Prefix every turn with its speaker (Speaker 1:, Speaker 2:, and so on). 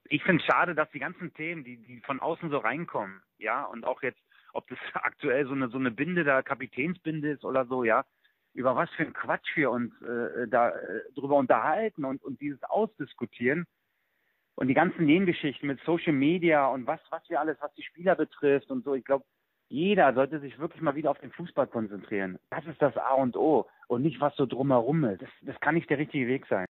Speaker 1: Ich finde es schade, dass die ganzen Themen, die von außen so reinkommen, ja, und auch jetzt, ob das aktuell so eine Binde da, Kapitänsbinde ist oder so, ja, über was für ein Quatsch wir uns da drüber unterhalten und dieses ausdiskutieren und die ganzen Nebengeschichten mit Social Media und was wir alles, was die Spieler betrifft und so. Ich glaube, jeder sollte sich wirklich mal wieder auf den Fußball konzentrieren. Das ist das A und O und nicht, was so drumherum ist. Das kann nicht der richtige Weg sein.